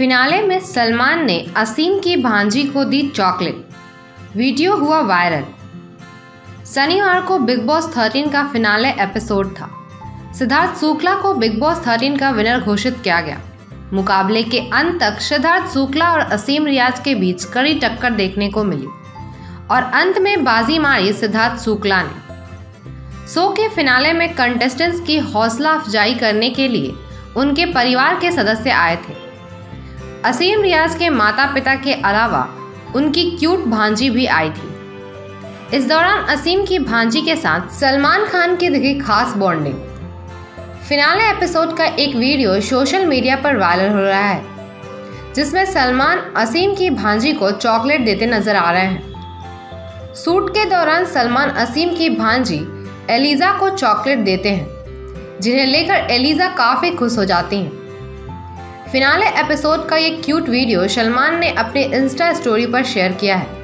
Finale में सलमान ने असीम की भांजी को दी चॉकलेट, वीडियो हुआ वायरल। शनिवार को बिग बॉस 13 का फिनाले एपिसोड था। सिद्धार्थ शुक्ला को बिग बॉस 13 का विनर घोषित किया गया। मुकाबले के अंत तक सिद्धार्थ शुक्ला और असीम रियाज के बीच कड़ी टक्कर देखने को मिली और अंत में बाजी मारी सिद्धार्थ शुक्ला ने। शो के फिनाले में कंटेस्टेंट्स की हौसला अफजाई करने के लिए उनके परिवार के सदस्य आए थे। असीम रियाज के माता पिता के अलावा उनकी क्यूट भांजी भी आई थी। इस दौरान असीम की भांजी के साथ सलमान खान की दिखी खास बॉन्डिंग। फिनाले एपिसोड का एक वीडियो सोशल मीडिया पर वायरल हो रहा है, जिसमें सलमान असीम की भांजी को चॉकलेट देते नजर आ रहे हैं। शूट के दौरान सलमान असीम की भांजी एलिजा को चॉकलेट देते हैं, जिन्हें लेकर एलिजा काफी खुश हो जाती हैं। फिनाले एपिसोड का ये क्यूट वीडियो सलमान ने अपने इंस्टा स्टोरी पर शेयर किया है।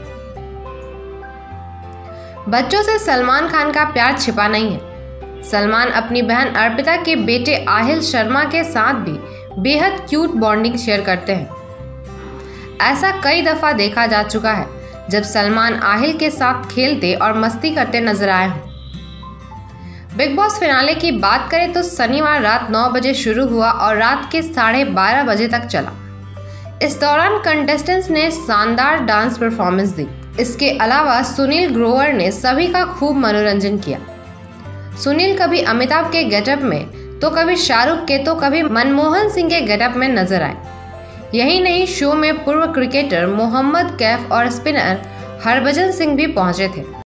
बच्चों से सलमान खान का प्यार छिपा नहीं है। सलमान अपनी बहन अर्पिता के बेटे आहिल शर्मा के साथ भी बेहद क्यूट बॉन्डिंग शेयर करते हैं। ऐसा कई दफा देखा जा चुका है जब सलमान आहिल के साथ खेलते और मस्ती करते नजर आए हों। बिग बॉस फिनाले की बात करें तो शनिवार रात 9 बजे शुरू हुआ और रात के 12:30 बजे तक चला। इस दौरान कंटेस्टेंट्स ने शानदार डांस परफॉर्मेंस दी। इसके अलावा सुनील ग्रोवर ने सभी का खूब मनोरंजन किया। सुनील कभी अमिताभ के गेटअप में तो कभी शाहरुख के तो कभी मनमोहन सिंह के गेटअप में नजर आए। यही नहीं, शो में पूर्व क्रिकेटर मोहम्मद कैफ और स्पिनर हरभजन सिंह भी पहुंचे थे।